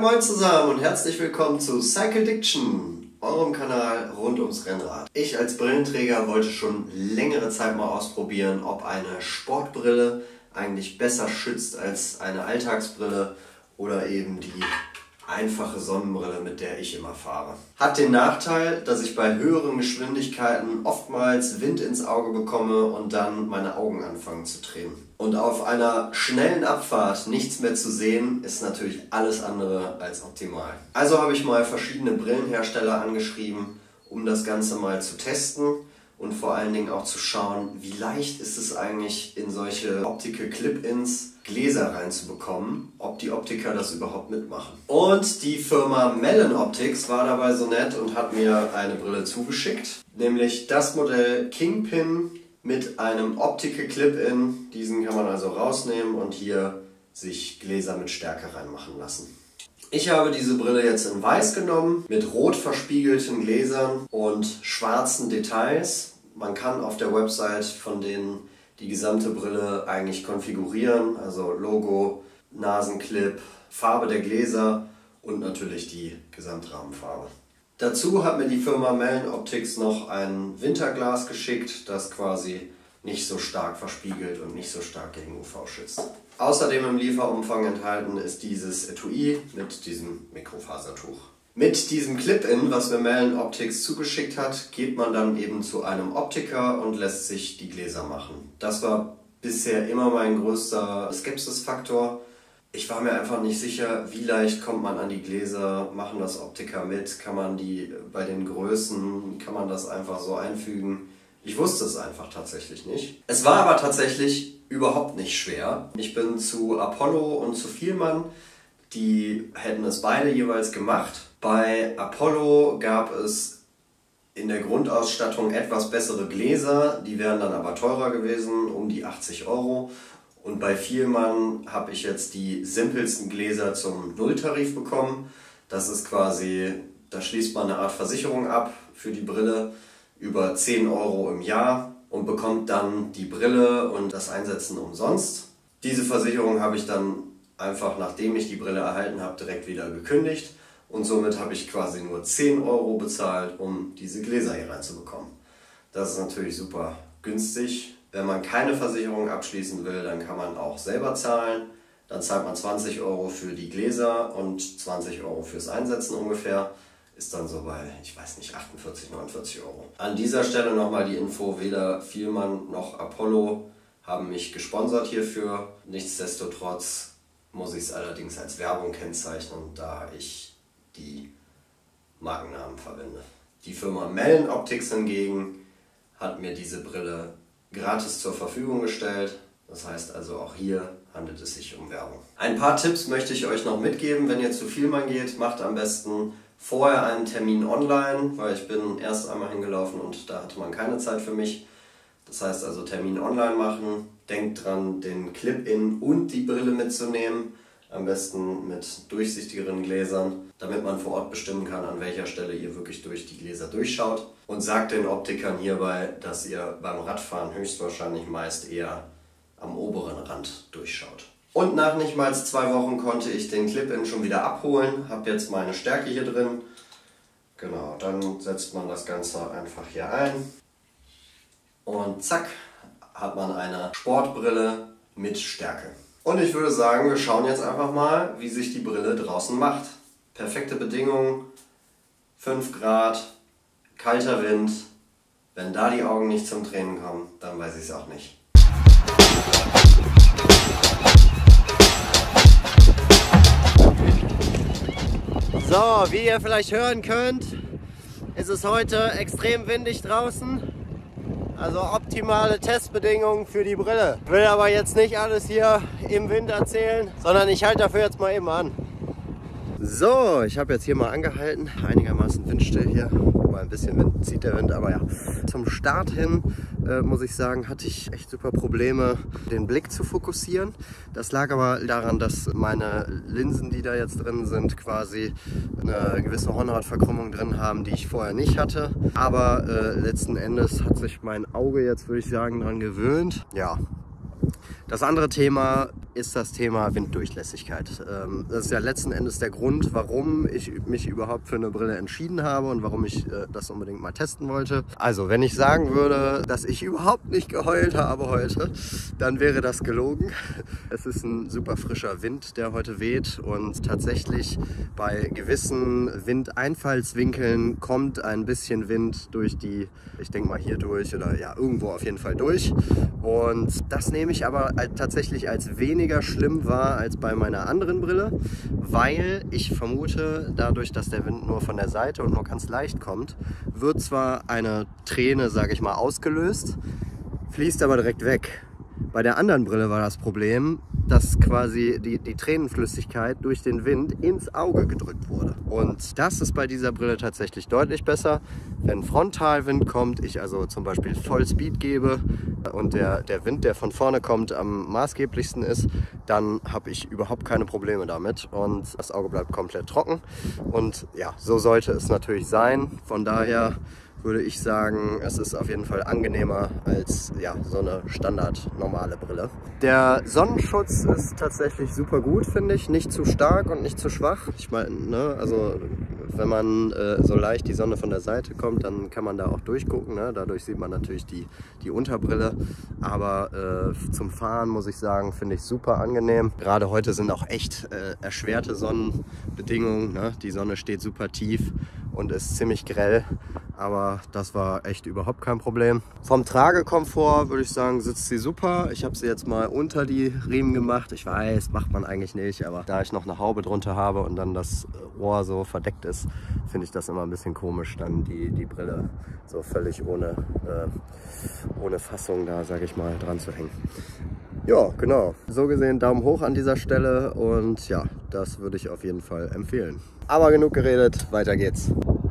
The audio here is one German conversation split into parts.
moin zusammen und herzlich willkommen zu Cyclediction, eurem Kanal rund ums Rennrad. Ich als Brillenträger wollte schon längere Zeit mal ausprobieren, ob eine Sportbrille eigentlich besser schützt als eine Alltagsbrille oder eben die einfache Sonnenbrille, mit der ich immer fahre. Hat den Nachteil, dass ich bei höheren Geschwindigkeiten oftmals Wind ins Auge bekomme und dann meine Augen anfangen zu tränen. Und auf einer schnellen Abfahrt nichts mehr zu sehen, ist natürlich alles andere als optimal. Also habe ich mal verschiedene Brillenhersteller angeschrieben, um das Ganze mal zu testen und vor allen Dingen auch zu schauen, wie leicht ist es eigentlich in solche Optical Clip-Ins Gläser reinzubekommen, ob die Optiker das überhaupt mitmachen. Und die Firma Melon Optics war dabei so nett und hat mir eine Brille zugeschickt, nämlich das Modell Kingpin mit einem Optical Clip-In. Diesen kann man also rausnehmen und hier sich Gläser mit Stärke reinmachen lassen. Ich habe diese Brille jetzt in weiß genommen, mit rot verspiegelten Gläsern und schwarzen Details. Man kann auf der Website von denen die gesamte Brille eigentlich konfigurieren, also Logo, Nasenclip, Farbe der Gläser und natürlich die Gesamtrahmenfarbe. Dazu hat mir die Firma Melon Optics noch ein Winterglas geschickt, das quasi nicht so stark verspiegelt und nicht so stark gegen UV schützt. Außerdem im Lieferumfang enthalten ist dieses Etui mit diesem Mikrofasertuch. Mit diesem Clip-In, was mir Melon Optics zugeschickt hat, geht man dann eben zu einem Optiker und lässt sich die Gläser machen. Das war bisher immer mein größter Skepsisfaktor. Ich war mir einfach nicht sicher, wie leicht kommt man an die Gläser, machen das Optiker mit, kann man die bei den Größen, kann man das einfach so einfügen. Ich wusste es einfach tatsächlich nicht. Es war aber tatsächlich überhaupt nicht schwer. Ich bin zu Apollo und zu Vielmann, die hätten es beide jeweils gemacht. Bei Apollo gab es in der Grundausstattung etwas bessere Gläser, die wären dann aber teurer gewesen, um die 80 €. Und bei Vielmann habe ich jetzt die simpelsten Gläser zum Nulltarif bekommen. Das ist quasi, da schließt man eine Art Versicherung ab für die Brille über 10 € im Jahr und bekommt dann die Brille und das Einsetzen umsonst. Diese Versicherung habe ich dann einfach, nachdem ich die Brille erhalten habe, direkt wieder gekündigt. Und somit habe ich quasi nur 10 € bezahlt, um diese Gläser hier reinzubekommen. Das ist natürlich super günstig. Wenn man keine Versicherung abschließen will, dann kann man auch selber zahlen. Dann zahlt man 20 € für die Gläser und 20 € fürs Einsetzen ungefähr. Ist dann so bei, ich weiß nicht, 48, 49 €. An dieser Stelle nochmal die Info, weder Vielmann noch Apollo haben mich gesponsert hierfür. Nichtsdestotrotz muss ich es allerdings als Werbung kennzeichnen, da ich die Markennamen verwende. Die Firma Melon Optics hingegen hat mir diese Brille gratis zur Verfügung gestellt. Das heißt also, auch hier handelt es sich um Werbung. Ein paar Tipps möchte ich euch noch mitgeben, wenn ihr zu Vielmann geht. Macht am besten vorher einen Termin online, weil ich bin erst einmal hingelaufen und da hatte man keine Zeit für mich. Das heißt also Termin online machen. Denkt dran, den Clip-In und die Brille mitzunehmen. Am besten mit durchsichtigeren Gläsern, damit man vor Ort bestimmen kann, an welcher Stelle ihr wirklich durch die Gläser durchschaut. Und sagt den Optikern hierbei, dass ihr beim Radfahren höchstwahrscheinlich meist eher am oberen Rand durchschaut. Und nach nicht mal 2 Wochen konnte ich den Clip-In schon wieder abholen. Habe jetzt meine Stärke hier drin. Genau, dann setzt man das Ganze einfach hier ein. Und zack, hat man eine Sportbrille mit Stärke. Und ich würde sagen, wir schauen jetzt einfach mal, wie sich die Brille draußen macht. Perfekte Bedingungen, 5 Grad, kalter Wind. Wenn da die Augen nicht zum Tränen kommen, dann weiß ich es auch nicht. So, wie ihr vielleicht hören könnt, ist es heute extrem windig draußen. Also optimale Testbedingungen für die Brille. Ich will aber jetzt nicht alles hier im Wind erzählen, sondern ich halte dafür jetzt mal eben an. So, ich habe jetzt hier mal angehalten, einigermaßen windstill hier, wobei ein bisschen Wind zieht der Wind, aber ja. Zum Start hin, muss ich sagen, hatte ich echt super Probleme, den Blick zu fokussieren. Das lag aber daran, dass meine Linsen, die da jetzt drin sind, quasi eine gewisse Hornhautverkrümmung drin haben, die ich vorher nicht hatte. Aber letzten Endes hat sich mein Auge jetzt, würde ich sagen, daran gewöhnt. Ja, Das andere Thema ist das Thema Winddurchlässigkeit. Das ist ja letzten Endes der Grund, warum ich mich überhaupt für eine Brille entschieden habe und warum ich das unbedingt mal testen wollte. Also, wenn ich sagen würde, dass ich überhaupt nicht geheult habe heute, dann wäre das gelogen. Es ist ein super frischer Wind, der heute weht, und tatsächlich bei gewissen Windeinfallswinkeln kommt ein bisschen Wind durch die, ich denke mal hier durch oder ja, irgendwo auf jeden Fall durch. Und das nehme ich aber tatsächlich als weniger schlimm wahr als bei meiner anderen Brille, weil ich vermute, dadurch, dass der Wind nur von der Seite und nur ganz leicht kommt, wird zwar eine Träne, sage ich mal, ausgelöst, fließt aber direkt weg. Bei der anderen Brille war das Problem, dass quasi die Tränenflüssigkeit durch den Wind ins Auge gedrückt wurde. Und das ist bei dieser Brille tatsächlich deutlich besser. Wenn Frontalwind kommt, ich also zum Beispiel Vollspeed gebe und der Wind, der von vorne kommt, am maßgeblichsten ist, dann habe ich überhaupt keine Probleme damit und das Auge bleibt komplett trocken. Und ja, so sollte es natürlich sein. Von daher würde ich sagen, es ist auf jeden Fall angenehmer als ja, so eine standard normale Brille. Der Sonnenschutz ist tatsächlich super gut, finde ich. Nicht zu stark und nicht zu schwach. Ich meine, ne, also wenn man so leicht die Sonne von der Seite kommt, dann kann man da auch durchgucken. Ne? Dadurch sieht man natürlich die Unterbrille. Aber zum Fahren muss ich sagen, finde ich super angenehm. Gerade heute sind auch echt erschwerte Sonnenbedingungen. Ne? Die Sonne steht super tief und ist ziemlich grell. Aber das war echt überhaupt kein Problem. Vom Tragekomfort würde ich sagen, sitzt sie super. Ich habe sie jetzt mal unter die Riemen gemacht. Ich weiß, macht man eigentlich nicht, aber da ich noch eine Haube drunter habe und dann das Ohr so verdeckt ist, finde ich das immer ein bisschen komisch, dann die Brille so völlig ohne Fassung da, sage ich mal, dran zu hängen. Ja, genau. So gesehen Daumen hoch an dieser Stelle und ja, das würde ich auf jeden Fall empfehlen. Aber genug geredet, weiter geht's.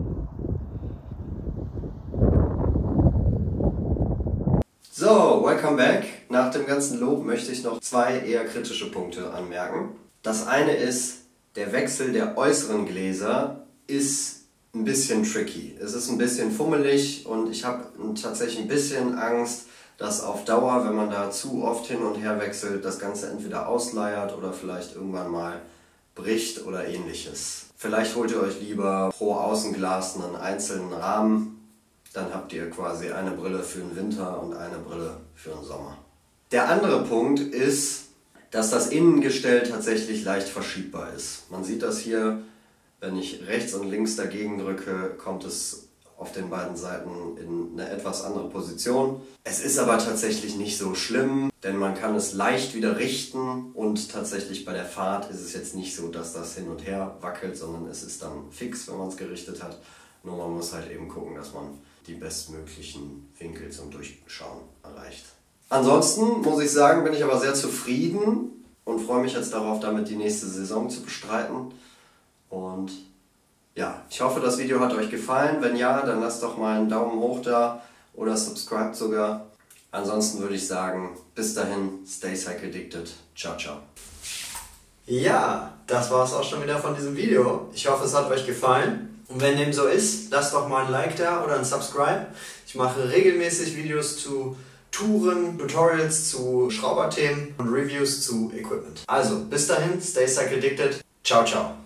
So, welcome back. Nach dem ganzen Lob möchte ich noch zwei eher kritische Punkte anmerken. Das eine ist, der Wechsel der äußeren Gläser ist ein bisschen tricky. Es ist ein bisschen fummelig und ich habe tatsächlich ein bisschen Angst, dass auf Dauer, wenn man da zu oft hin und her wechselt, das Ganze entweder ausleiert oder vielleicht irgendwann mal bricht oder ähnliches. Vielleicht holt ihr euch lieber pro Außenglas einen einzelnen Rahmen. Dann habt ihr quasi eine Brille für den Winter und eine Brille für den Sommer. Der andere Punkt ist, dass das Innengestell tatsächlich leicht verschiebbar ist. Man sieht das hier, wenn ich rechts und links dagegen drücke, kommt es auf den beiden Seiten in eine etwas andere Position. Es ist aber tatsächlich nicht so schlimm, denn man kann es leicht wieder richten und tatsächlich bei der Fahrt ist es jetzt nicht so, dass das hin und her wackelt, sondern es ist dann fix, wenn man es gerichtet hat. Nur man muss halt eben gucken, dass man die bestmöglichen Winkel zum Durchschauen erreicht. Ansonsten muss ich sagen, bin ich aber sehr zufrieden und freue mich jetzt darauf, damit die nächste Saison zu bestreiten. Und ja, ich hoffe, das Video hat euch gefallen. Wenn ja, dann lasst doch mal einen Daumen hoch da oder subscribt sogar. Ansonsten würde ich sagen, bis dahin, stay cycle addicted. Ciao, ciao. Ja, das war es auch schon wieder von diesem Video. Ich hoffe, es hat euch gefallen. Und wenn dem so ist, lasst doch mal ein Like da oder ein Subscribe. Ich mache regelmäßig Videos zu Touren, Tutorials zu Schrauberthemen und Reviews zu Equipment. Also, bis dahin, stay cycle addicted. Ciao, ciao.